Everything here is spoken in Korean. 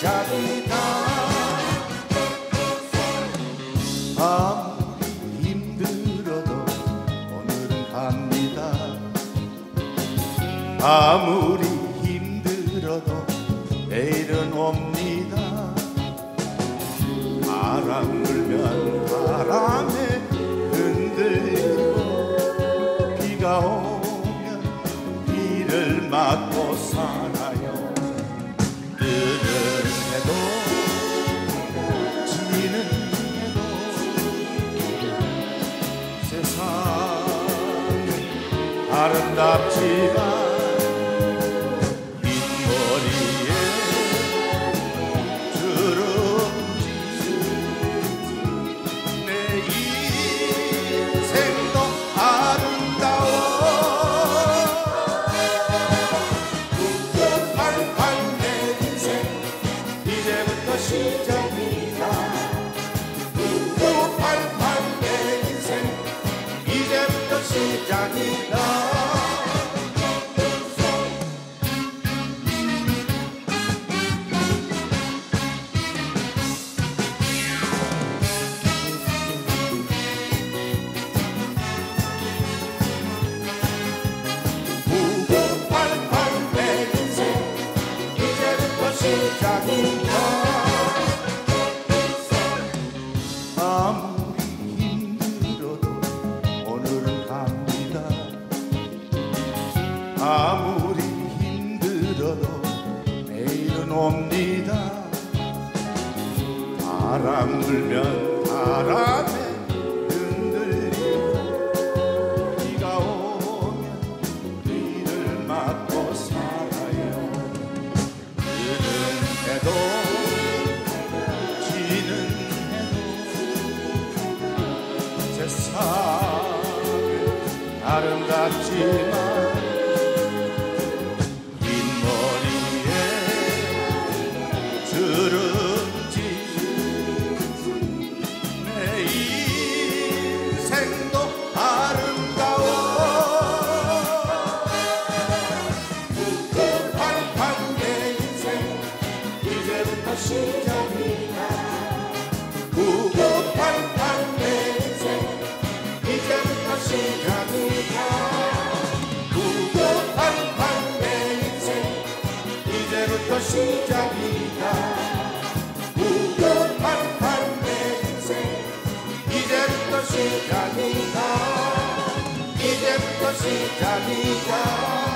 시작이다. 아무리 힘들어도 오늘은 갑니다. 아무리 힘들어도 내일은 옵니다. 바람 불면 바람에 흔들리고 비가 오면 비를 맞고 살아요. 뜨는 해도 지는 해도 세상은 아름답지만 시작이다. 9988 내 인생 이제부터 시작이다. 아무리 힘들어도 오늘은 갑니다. 아무리 힘들어도 내일은 옵니다. 바람 불면 바람에 흔들리고 비가 오면 비를 맞고 살아요. 그는 해도 지는 세상은 아름답지만 흰머리에 주름진 내 인생도 아름다워. 9988 내 인생 이제부터 시작이다. 9988 내 인생 이제부터 시작이다. 9988 내 인생 이제부터 시작이다. 9988 내 인생 이제부터 시작이다. 이제부터 시작이다.